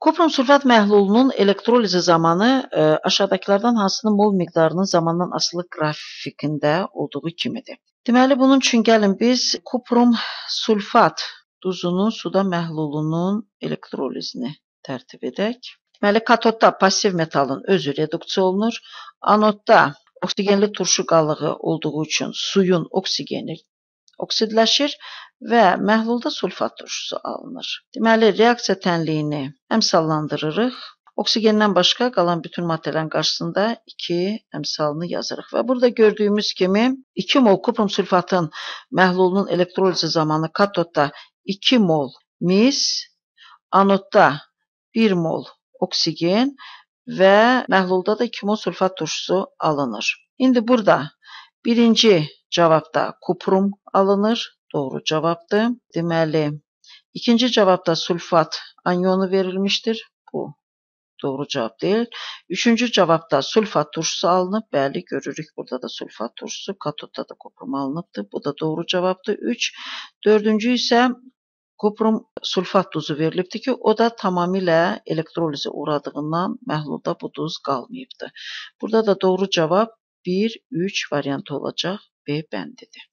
Kuprum sulfat məhlulunun elektrolizi zamanı aşağıdakılardan hansının mol miqdarının zamandan asılı qrafikində olduğu kimidir. Deməli, bunun üçün gəlin biz kuprum sulfat duzunun suda məhlulunun elektrolizini tərtib edək. Deməli, katodda pasiv metalın özü reduksiya olunur. Anodda oksigenli turşu qalığı olduğu üçün suyun oksigeni oksidləşir və məhlulda sulfat turşusu alınır. Deməli, reaksiya tənliyini əmsallandırırıq. Oksigendən başqa qalan bütün maddələrin qarşısında 2 əmsalını yazırıq. Və burada gördüyümüz kimi 2 mol kuprum sulfatın məhlulunun elektrolizi zamanı katodda 2 mol mis, anodda 1 mol oksigen və məhlulda da 2 mol sulfat turşusu alınır. İndi burada birinci cavabda kuprum alınır. Doğru cavabdır. Deməli, ikinci cavabda sulfat anyonu verilmişdir. Bu doğru cavab deyil. Üçüncü cavabda sulfat turşusu alınıb. Bəli, görürük burada da sulfat turşusu. Katodda da kuprum alınıbdır. Bu da doğru cavabdır. 3. Dördüncü isə kuprum sulfat duzu verilibdir ki, o da tamamilə elektrolize uğradığından məhlulda bu duz qalmayıbdır. Burada da doğru cavab 1, 3 variantı olacaq. B bəndidir.